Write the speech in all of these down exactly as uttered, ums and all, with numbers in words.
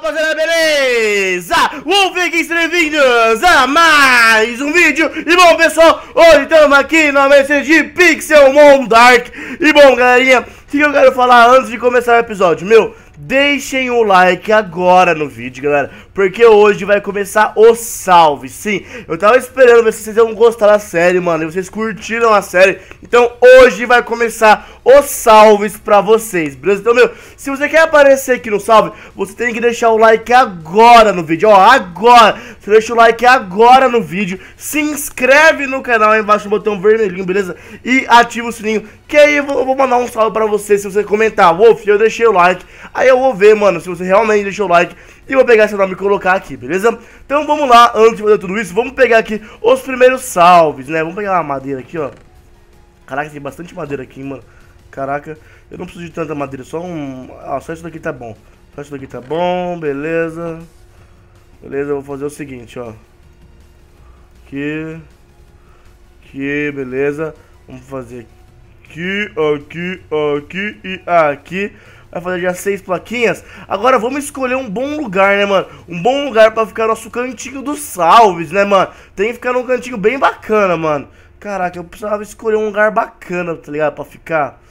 rapaziada, beleza? Wolfgang, bem-vindos a mais um vídeo. E bom, pessoal, hoje estamos aqui na mesa de Pixelmon Dark. E bom, galerinha, o que eu quero falar antes de começar o episódio? Meu, deixem o like agora no vídeo, galera, porque hoje vai começar o salve. Sim, eu tava esperando ver se vocês iam gostar da série, mano, e vocês curtiram a série. Então hoje vai começar os salves pra vocês, beleza? Então, meu, se você quer aparecer aqui no salve, você tem que deixar o like agora no vídeo, ó, agora. Você deixa o like agora no vídeo, se inscreve no canal aí embaixo no botão vermelhinho, beleza? E ativa o sininho, que aí eu vou, eu vou mandar um salve pra você se você comentar: Wolf, eu deixei o like. Aí eu vou ver, mano, se você realmente deixou o like e vou pegar seu nome e colocar aqui, beleza? Então vamos lá, antes de fazer tudo isso, vamos pegar aqui os primeiros salves, né? Vamos pegar uma madeira aqui, ó. Caraca, tem bastante madeira aqui, mano. Caraca, eu não preciso de tanta madeira, só um... Ah, só isso daqui tá bom. Só isso daqui tá bom, beleza. Beleza, eu vou fazer o seguinte, ó. Aqui. Aqui, beleza. Vamos fazer aqui, aqui, aqui e aqui. Vai fazer já seis plaquinhas. Agora vamos escolher um bom lugar, né, mano? Um bom lugar pra ficar nosso cantinho dos salves, né, mano? Tem que ficar num cantinho bem bacana, mano. Caraca, eu precisava escolher um lugar bacana, tá ligado? Pra ficar.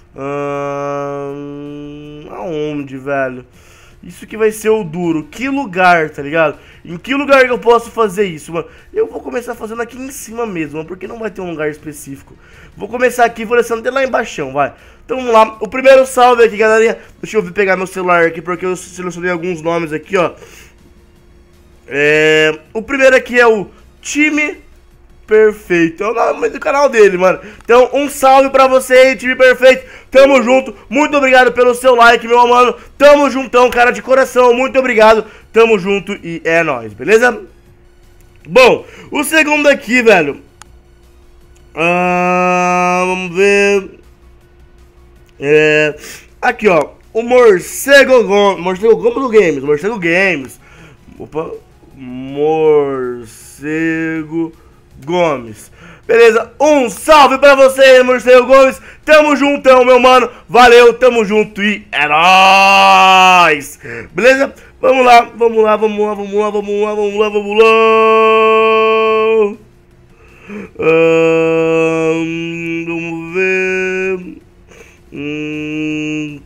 Hum... Aonde, velho? Isso que vai ser o duro. Que lugar, tá ligado? Em que lugar que eu posso fazer isso, mano? Eu vou começar fazendo aqui em cima mesmo, mano, porque não vai ter um lugar específico. Vou começar aqui, vou descendo até lá embaixo, vai. Então vamos lá. O primeiro salve aqui, galerinha. Deixa eu pegar meu celular aqui, porque eu selecionei alguns nomes aqui, ó. É... O primeiro aqui é o Time Perfeito. É o nome do canal dele, mano. Então, um salve pra você aí, Time Perfeito. Tamo junto. Muito obrigado pelo seu like, meu mano. Tamo juntão, cara, de coração. Muito obrigado. Tamo junto e é nóis, beleza? Bom, o segundo aqui, velho. Ah, vamos ver. É... Aqui, ó. O Morcego Gomes. Morcego Gomes do Games. Morcego Games. Opa. Morcego Gomes. Beleza, um salve pra você, Morcego Gomes. Tamo juntão, meu mano. Valeu, tamo junto e é nóis. Beleza? Vamos lá, vamos lá, vamos lá, vamos lá, vamos lá, vamos lá, vamos lá. Hum, vamos ver. Hum,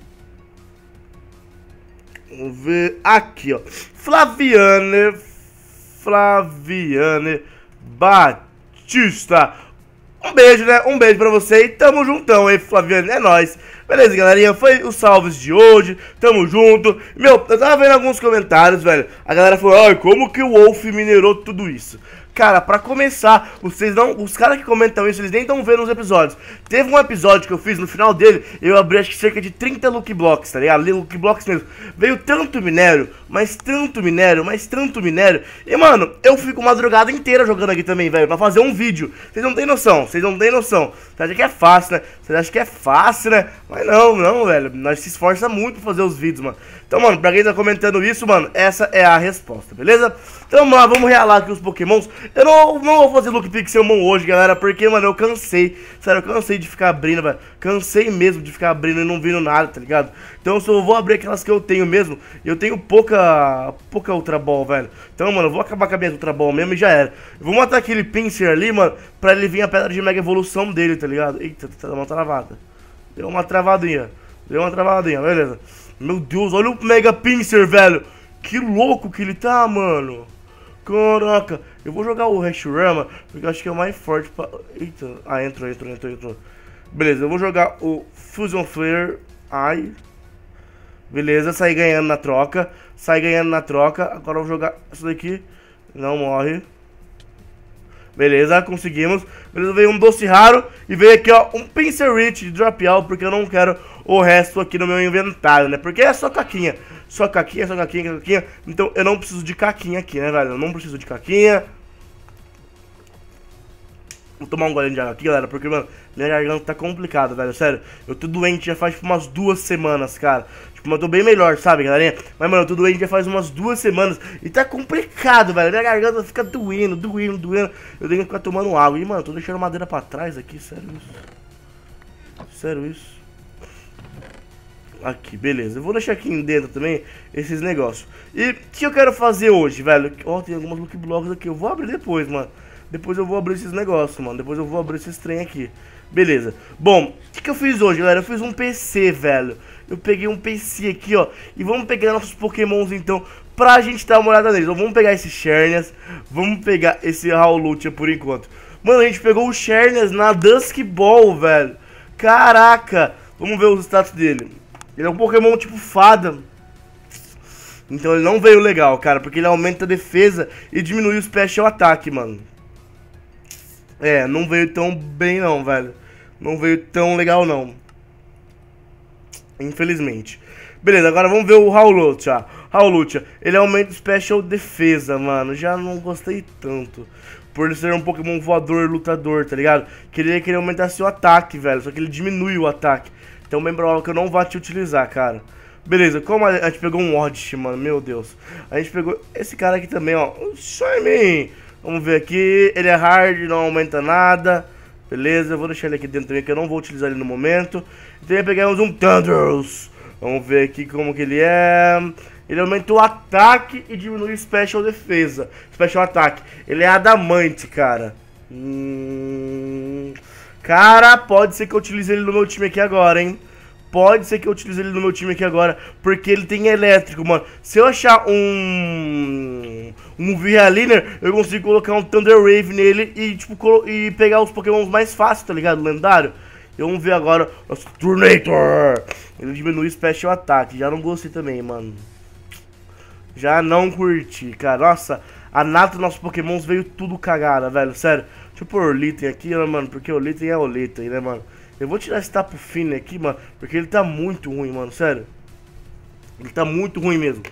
vamos ver. Aqui, ó. Flaviane. Flaviane Batista. Um beijo, né? Um beijo pra você e tamo juntão, hein, Flaviane? É nóis. Beleza, galerinha? Foi os salves de hoje. Tamo junto. Meu, eu tava vendo alguns comentários, velho. A galera falou: ai, como que o Wolf minerou tudo isso? Cara, pra começar, vocês não, os caras que comentam isso, eles nem estão vendo os episódios. Teve um episódio que eu fiz, no final dele, eu abri acho que cerca de trinta Lucky Blocks, tá ligado? Lucky Blocks mesmo. Veio tanto minério, mas tanto minério, mas tanto minério. E, mano, eu fico madrugada inteira jogando aqui também, velho, pra fazer um vídeo. Vocês não tem noção, vocês não tem noção. Você acha que é fácil, né? Você acha que é fácil, né? Mas não, não, velho. Nós se esforça muito pra fazer os vídeos, mano. Então, mano, pra quem tá comentando isso, mano, essa é a resposta, beleza? Então, vamos lá, vamos realar aqui os pokémons. Eu não, não vou fazer Look Pixelmon hoje, galera, porque, mano, eu cansei. Sério, eu cansei de ficar abrindo, velho. Cansei mesmo de ficar abrindo e não vindo nada, tá ligado? Então, eu só vou abrir aquelas que eu tenho mesmo. Eu tenho pouca, pouca Ultra Ball, velho. Então, mano, eu vou acabar com a minha Ultra Ball mesmo e já era. Eu vou matar aquele Pinsir ali, mano, pra ele vir a pedra de Mega Evolução dele, tá ligado? Eita, tá dando uma travada. Deu uma travadinha. Deu uma travadinha, beleza. Meu Deus, olha o Mega Pinsir, velho. Que louco que ele tá, mano. Caraca. Eu vou jogar o Hashirama, porque eu acho que é o mais forte pra... Eita. Ah, entrou, entrou, entrou, entrou. Beleza, eu vou jogar o Fusion Flare. Ai. Beleza, saí ganhando na troca. Saí ganhando na troca. Agora eu vou jogar isso daqui. Não morre. Beleza, conseguimos. Beleza, veio um doce raro. E veio aqui, ó, um Pinsir Rich de Drop Out, porque eu não quero o resto aqui no meu inventário, né? Porque é só caquinha. Só caquinha, só caquinha, caquinha. Então eu não preciso de caquinha aqui, né, velho? Eu não preciso de caquinha. Vou tomar um golinho de água aqui, galera, porque, mano, minha garganta tá complicada, velho, sério. Eu tô doente já faz, tipo, umas duas semanas, cara. Tipo, mas eu tô bem melhor, sabe, galerinha? Mas, mano, eu tô doente já faz umas duas semanas e tá complicado, velho. Minha garganta fica doendo, doendo, doendo. Eu tenho que ficar tomando água. E, mano, eu tô deixando madeira pra trás aqui, sério isso. Sério isso. Aqui, beleza. Eu vou deixar aqui dentro também esses negócios. E o que eu quero fazer hoje, velho? Ó, oh, tem algumas look blocks aqui. Eu vou abrir depois, mano. Depois eu vou abrir esses negócios, mano. Depois eu vou abrir esses trem aqui. Beleza. Bom, o que, que eu fiz hoje, galera? Eu fiz um P C, velho. Eu peguei um P C aqui, ó. E vamos pegar nossos pokémons, então, pra gente dar uma olhada neles. Então, vamos pegar esse Xerneas. Vamos pegar esse Howlucha por enquanto. Mano, a gente pegou o Xerneas na Dusk Ball, velho. Caraca. Vamos ver os status dele. Ele é um Pokémon tipo fada. Então ele não veio legal, cara. Porque ele aumenta a defesa e diminui o Special Attack, mano. É, não veio tão bem não, velho. Não veio tão legal não. Infelizmente. Beleza, agora vamos ver o Howlucha. Howlucha, ele aumenta o Special Defesa, mano. Já não gostei tanto. Por ele ser um Pokémon voador, lutador, tá ligado? Queria que ele aumentasse o ataque, velho. Só que ele diminui o ataque. Então bem provável que eu não vá te utilizar, cara. Beleza, como a gente pegou um Oddish, mano. Meu Deus. A gente pegou esse cara aqui também, ó. O Shiny. Vamos ver aqui. Ele é hard, não aumenta nada. Beleza, eu vou deixar ele aqui dentro também, que eu não vou utilizar ele no momento. Então eu pegamos um Thundurus. Vamos ver aqui como que ele é. Ele aumenta o ataque e diminui o Special Defesa. Special Ataque. Ele é adamante, cara. Hum... Cara, pode ser que eu utilize ele no meu time aqui agora, hein. Pode ser que eu utilize ele no meu time aqui agora, porque ele tem elétrico, mano. Se eu achar um... Um Viraliner, eu consigo colocar um Thunder Wave nele e, tipo, e pegar os Pokémons mais fáceis, tá ligado? Lendário. E vamos ver agora o Turnator. Ele diminui o Special Attack. Já não gostei também, mano. Já não curti, cara. Nossa, a nata dos nossos Pokémons veio tudo cagada, velho. Sério. Deixa eu pôr o Litten aqui, né, mano? Porque o Litten é o Litten, né, mano? Eu vou tirar esse Tapu Fini aqui, mano. Porque ele tá muito ruim, mano. Sério. Ele tá muito ruim mesmo.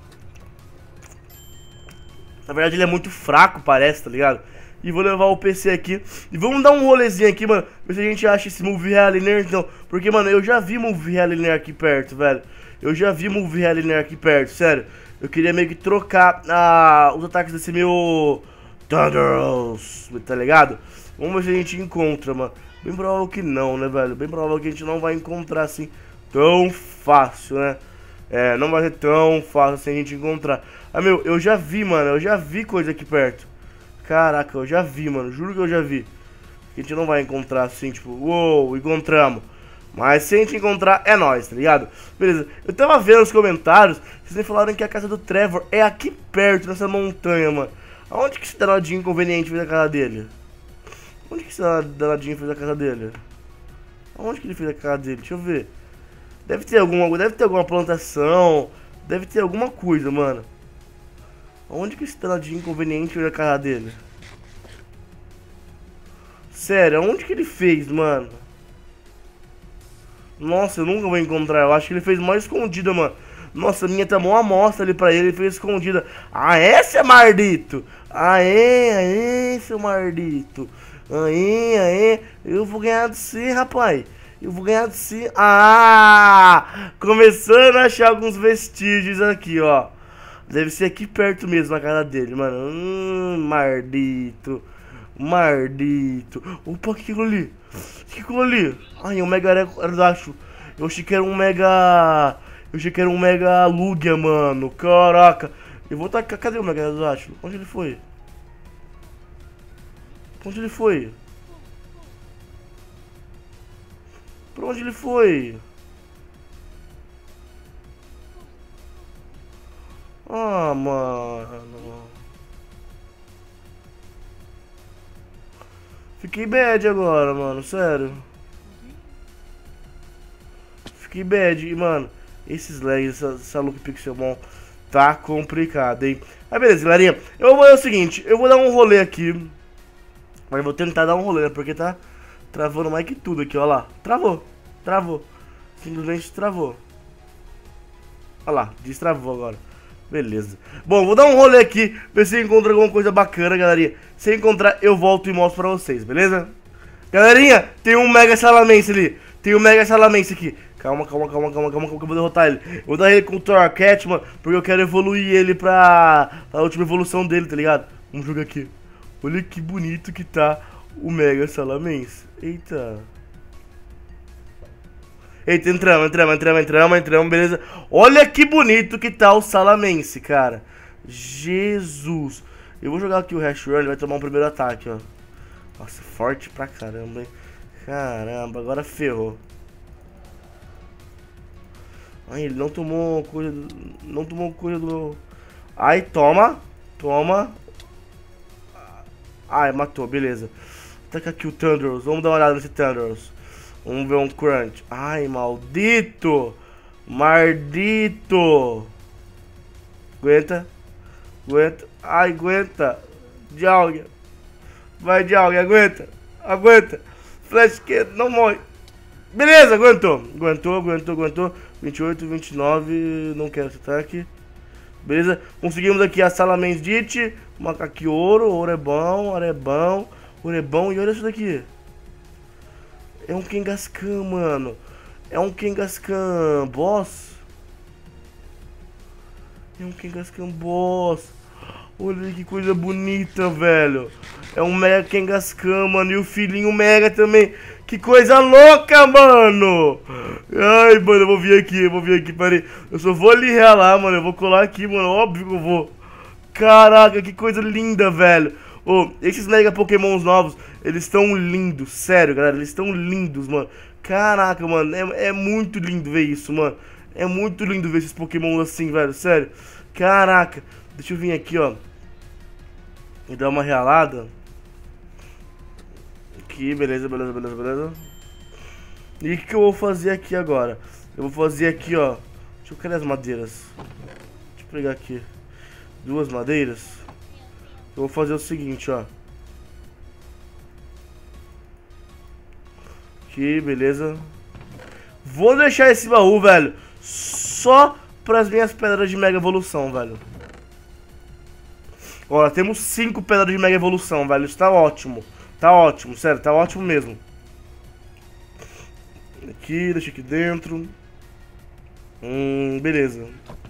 Na verdade, ele é muito fraco, parece, tá ligado? E vou levar o P C aqui. E vamos dar um rolezinho aqui, mano. Ver se a gente acha esse Move Realiner, então. Porque, mano, eu já vi Move Realiner aqui perto, velho. Eu já vi Move Realiner aqui perto, sério. Eu queria meio que trocar ah, os ataques desse meu Thundurus, tá ligado? Vamos ver se a gente encontra, mano. Bem provável que não, né, velho? Bem provável que a gente não vai encontrar assim tão fácil, né? É, não vai ser tão fácil assim a gente encontrar. Ah, meu, eu já vi, mano. Eu já vi coisa aqui perto. Caraca, eu já vi, mano. Juro que eu já vi. A gente não vai encontrar assim, tipo, uou, encontramos. Mas se a gente encontrar, é nóis, tá ligado? Beleza, eu tava vendo os comentários. Vocês falaram que a casa do Trevor é aqui perto, nessa montanha, mano. Aonde que esse danadinho inconveniente fez a casa dele? Onde que esse danadinho fez a casa dele? Aonde que ele fez a casa dele? Deixa eu ver. Deve ter alguma, deve ter alguma plantação. Deve ter alguma coisa, mano. Onde que esse danadinho inconveniente fez a casa dele? Sério, aonde que ele fez, mano? Nossa, eu nunca vou encontrar. Eu acho que ele fez mais escondida, mano. Nossa, a minha tá mó amostra ali pra ele. Ele fez escondida. Ah, é, seu mardito? Aê, aê, seu mardito. Aê, aê. Eu vou ganhar de você, rapaz. Eu vou ganhar de você. Ah! Começando a achar alguns vestígios aqui, ó. Deve ser aqui perto mesmo, na casa dele, mano. Hum, mardito. Mardito. Opa, o que que é aquilo ali? O que que é aquilo ali? Ai, um Mega Aerodactyl. Eu achei que era um Mega... Eu achei que era um Mega Lugia, mano. Caraca. Eu vou tacar... Cadê o Mega Aerodactyl? Onde ele foi? Onde ele foi? Pra onde ele foi? Ah, mano. Fiquei bad agora, mano, sério. Fiquei bad, mano. Esses lags, essa, essa look Pixelmon tá complicado, hein. Aí beleza, galerinha. Eu vou fazer o seguinte, eu vou dar um rolê aqui. Mas eu vou tentar dar um rolê, né, porque tá travando mais que tudo aqui, ó lá. Travou, travou. Simplesmente travou. Olha lá, destravou agora. Beleza. Bom, vou dar um rolê aqui, ver se eu encontro alguma coisa bacana, galerinha. Se eu encontrar, eu volto e mostro pra vocês, beleza? Galerinha, tem um Mega Salamence ali. Tem um Mega Salamence aqui. Calma, calma, calma, calma, calma, calma, que eu vou derrotar ele. Eu vou dar ele com o Torracat, mano, porque eu quero evoluir ele pra, pra última evolução dele, tá ligado? Vamos jogar aqui. Olha que bonito que tá o Mega Salamence. Eita. Eita, entramos, entramos, entramos, entramos, entramos, beleza. Olha que bonito que tá o Salamence, cara. Jesus. Eu vou jogar aqui o Hash Run, ele vai tomar um primeiro ataque, ó. Nossa, forte pra caramba, hein. Caramba, agora ferrou. Ai, ele não tomou coisa do... Não tomou coisa do... Ai, toma. Toma. Ai, matou, beleza. Ataca aqui o Thunderous. Vamos dar uma olhada nesse Thunderous. Vamos ver um Crunch. Ai, maldito. Maldito. Aguenta. Aguenta. Ai, aguenta. Dialga. Vai, Dialga, aguenta. Aguenta. Flash esquerdo, não morre. Beleza, aguentou. Aguentou, aguentou, aguentou. vinte e oito, vinte e nove. Não quero esse ataque. Beleza. Conseguimos aqui a Salamence Ditch. Macaque ouro. Ouro é bom. Ouro é bom. Ouro é bom. E olha isso daqui. É um Kangaskhan, mano. É um Kangaskhan boss. É um Kangaskhan boss. Olha que coisa bonita, velho. É um Mega Kangaskhan, mano. E o filhinho Mega também. Que coisa louca, mano. Ai, mano, eu vou vir aqui. Eu vou vir aqui, peraí. Eu só vou ali relar, mano. Eu vou colar aqui, mano. Óbvio que eu vou. Caraca, que coisa linda, velho. Oh, esses Mega Pokémons novos, eles estão lindos. Sério, galera. Eles estão lindos, mano. Caraca, mano. É, é muito lindo ver isso, mano. É muito lindo ver esses Pokémons assim, velho. Sério. Caraca. Deixa eu vir aqui, ó. E dar uma realada. Aqui, beleza, beleza, beleza, beleza. E o que, que eu vou fazer aqui agora? Eu vou fazer aqui, ó. Deixa eu querer as madeiras. Deixa eu pegar aqui duas madeiras. Eu vou fazer o seguinte, ó. Aqui, beleza. Vou deixar esse baú, velho, só para as minhas pedras de Mega Evolução, velho. Ó, temos cinco pedras de Mega Evolução, velho. Isso tá ótimo. Tá ótimo, sério, tá ótimo mesmo. Aqui, deixa aqui dentro. Hum, beleza.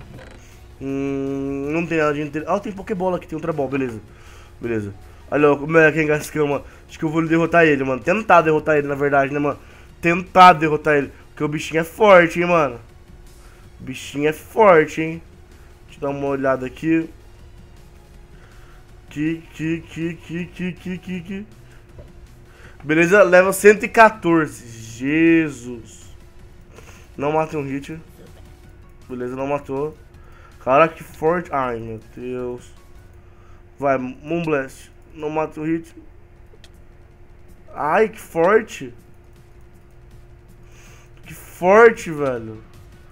Hum, não tem nada de inter... Ah, tem Pokébola aqui, tem outra bola, beleza. Beleza. Olha o Mega Kangaskhan, mano. Acho que eu vou derrotar ele, mano. Tentar derrotar ele, na verdade, né, mano? Tentar derrotar ele. Porque o bichinho é forte, hein, mano. O bichinho é forte, hein. Deixa eu dar uma olhada aqui. Aqui, aqui, aqui, aqui, aqui, aqui, aqui, aqui. Beleza, level cento e quatorze. Jesus. Não mata um hit. Beleza, não matou. Cara, que forte. Ai, meu Deus. Vai, Moonblast. Não mata o hit. Ai, que forte. Que forte, velho.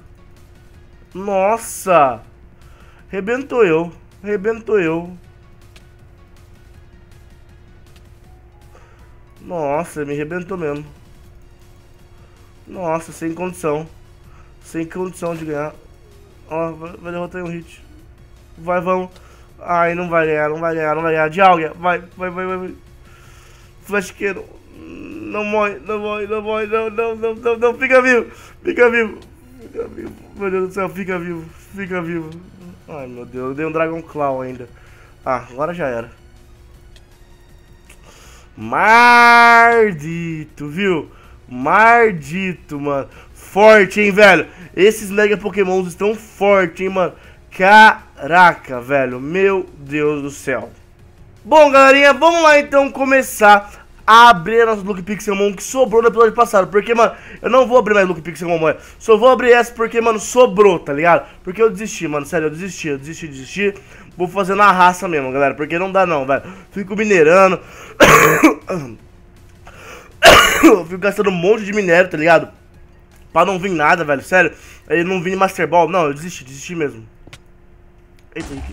Nossa. Rebentou eu. Rebentou eu. Nossa, me arrebentou mesmo. Nossa, sem condição. Sem condição de ganhar. Ó, vai, vai derrotar um hit. Vai, vamos. Ai, não vai ganhar, não vai ganhar, não vai ganhar. Dialga, vai, vai, vai, vai, vai. Flashqueiro. Não morre, não morre, não morre, não, não, não, não, não. Fica vivo, fica vivo. Fica vivo. Meu Deus do céu, fica vivo, fica vivo. Ai, meu Deus, eu dei um Dragon Claw ainda. Ah, agora já era. Maldito, viu? Maldito, mano. Forte, hein, velho? Esses Mega Pokémons estão fortes, hein, mano? Caraca, velho. Meu Deus do céu. Bom, galerinha, vamos lá, então, começar a abrir a nossa Lucky Pixelmon que sobrou no episódio passado. Porque, mano, eu não vou abrir mais Lucky Pixelmon, mano. Só vou abrir essa porque, mano, sobrou, tá ligado? Porque eu desisti, mano. Sério, eu desisti, eu desisti, desisti. Vou fazer na raça mesmo, galera. Porque não dá, não, velho. Fico minerando. Fico gastando um monte de minério, tá ligado? Pra não vir nada, velho. Sério. Aí não vim Master Ball. Não, eu desisti, desisti mesmo. Eita, aqui.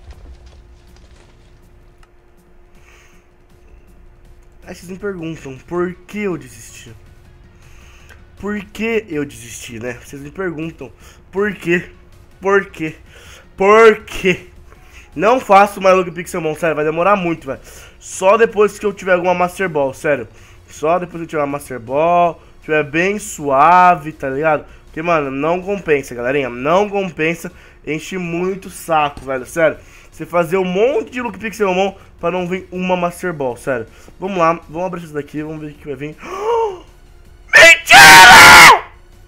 Aí vocês me perguntam por que eu desisti. Por que eu desisti, né? Vocês me perguntam por quê? Por quê? Por quê? Não faço mais Lucky Pixelmon, sério, vai demorar muito, velho. Só depois que eu tiver alguma Master Ball, sério. Só depois que eu tiver uma Master Ball, tiver bem suave, tá ligado? Porque, mano, não compensa, galerinha. Não compensa, enche muito o saco, velho, sério. Você fazer um monte de Lucky Pixelmon pra não vir uma Master Ball, sério. Vamos lá, vamos abrir isso daqui, vamos ver o que vai vir. Mentira!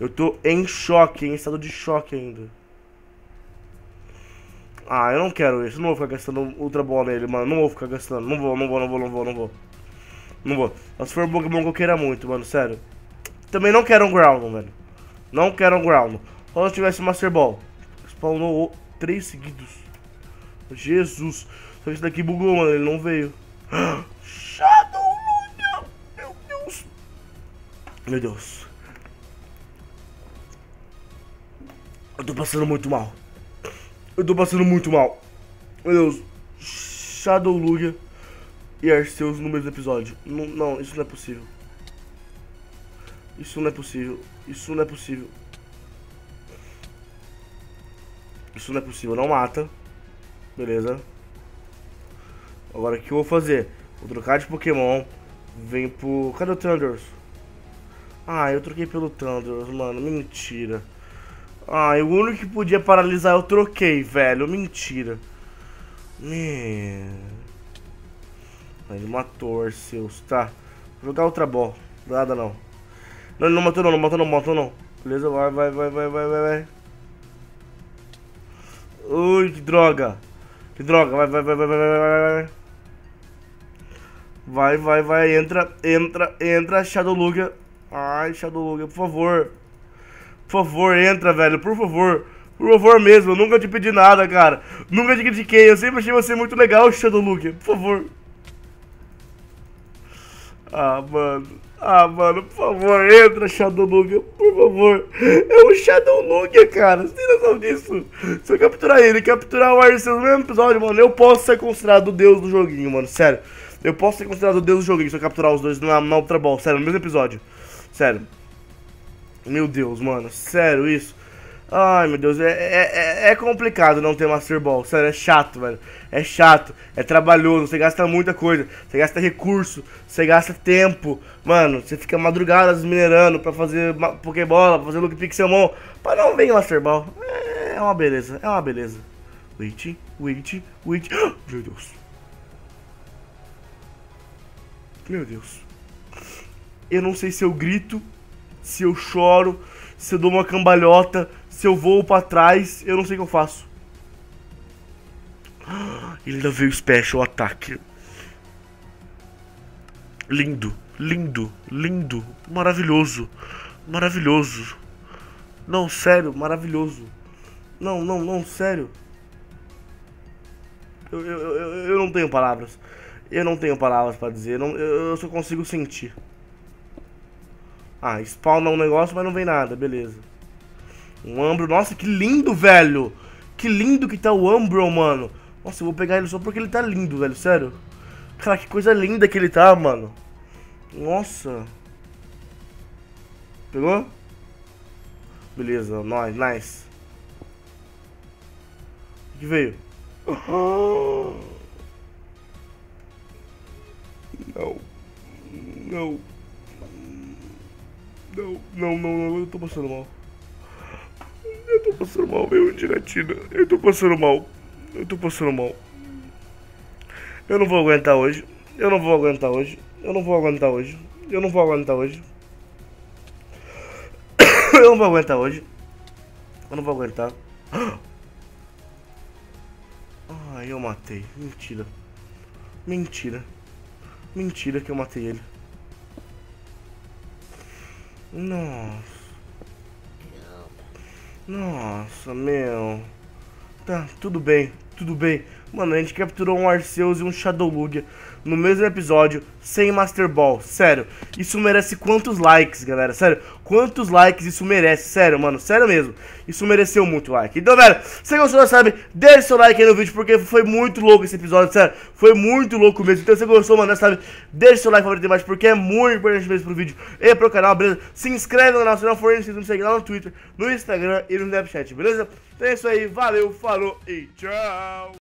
Eu tô em choque, em estado de choque ainda. Ah, eu não quero isso. Não vou ficar gastando Ultra Ball nele, mano. Não vou ficar gastando. Não vou, não vou, não vou, não vou, não vou. Não vou. Mas se for um Pokémon que eu queira muito, mano, sério. Também não quero um Groudon, velho. Não quero um Groudon. Só se tivesse Master Ball. Spawnou três seguidos. Jesus. Só que esse daqui bugou, mano. Ele não veio. Shadow Lugia. Meu Deus. Meu Deus. Eu tô passando muito mal. Eu tô passando muito mal. Meu Deus. Shadow Lugia e Arceus no mesmo episódio. Não, não, isso não é possível. Isso não é possível. Isso não é possível. Isso não é possível. Não mata. Beleza. Agora o que eu vou fazer? Vou trocar de Pokémon. Vem pro... Cadê o Thundurus? Ah, eu troquei pelo Thundurus, mano. Mentira. Ah, o único que podia paralisar eu troquei, velho. Mentira. Me... Ele matou o Arceus. Tá. Vou jogar outra bola. Nada não. Não, ele não matou não, não matou não, matou não. Beleza, vai, vai, vai, vai, vai, vai, vai. Ui, que droga. Que droga, vai, vai, vai, vai, vai, vai, vai. Vai, vai, vai, entra, entra, entra, Shadow Lugia. Ai, Shadow Lugia, por favor. Por favor, entra, velho, por favor. Por favor mesmo, eu nunca te pedi nada, cara. Nunca te critiquei, eu sempre achei você muito legal, Shadow Lugia. Por favor. Ah, mano. Ah, mano, por favor, entra, Shadow Lugia, por favor. É o Shadow Lugia, cara. Você tem noção disso? Se eu capturar ele, capturar o Arceus no mesmo episódio, mano, eu posso ser considerado o deus do joguinho, mano. Sério. Eu posso ser considerado o deus do joguinho se eu capturar os dois na, na Ultra Ball. Sério, no mesmo episódio. Sério. Meu Deus, mano. Sério isso. Ai, meu Deus. É, é, é complicado não ter Master Ball. Sério, é chato, velho. É chato. É trabalhoso. Você gasta muita coisa. Você gasta recurso. Você gasta tempo. Mano, você fica madrugadas minerando pra fazer Pokébola, pra fazer Look Pixelmon. Pra não vir Master Ball. É uma beleza. É uma beleza. Wait, wait, wait. Meu Deus. Meu Deus. Eu não sei se eu grito, se eu choro, se eu dou uma cambalhota, se eu vou pra trás. Eu não sei o que eu faço. Ele ainda veio Special Attack. Lindo, lindo, lindo. Maravilhoso. Maravilhoso. Não, sério, maravilhoso. Não, não, não, sério. Eu, eu, eu, eu não tenho palavras. Eu não tenho palavras pra dizer. Não, eu, eu só consigo sentir. Ah, spawna um negócio, mas não vem nada. Beleza. Um Umbro. Nossa, que lindo, velho. Que lindo que tá o Umbro, mano. Nossa, eu vou pegar ele só porque ele tá lindo, velho. Sério. Cara, que coisa linda que ele tá, mano. Nossa. Pegou? Beleza, nice, nice. O que veio? Não. Não. Não, não, não, não, eu tô passando mal. Eu tô passando mal, meu, Giratina. Eu tô passando mal. Eu tô passando mal. Eu não vou aguentar hoje. Eu não vou aguentar hoje. Eu não vou aguentar hoje. Eu não vou aguentar hoje. Eu não vou aguentar hoje. Eu não vou aguentar. Ai, eu matei. Mentira. Mentira. Mentira que eu matei ele. Nossa. Nossa, meu. Tá, tudo bem, tudo bem. Mano, a gente capturou um Arceus e um Shadow Lugia no mesmo episódio, sem Master Ball. Sério, isso merece quantos likes, galera? Sério, quantos likes isso merece? Sério, mano, sério mesmo. Isso mereceu muito like. Então, velho, se você gostou, sabe, deixa seu like aí no vídeo, porque foi muito louco esse episódio, sério. Foi muito louco mesmo. Então, se você gostou, mano, sabe, deixa seu like favorito embaixo, porque é muito importante mesmo pro vídeo e pro canal, beleza? Se inscreve no canal, se não for inscrito, me segue lá no Twitter, no Instagram e no Snapchat, beleza? Então é isso aí, valeu, falou e tchau!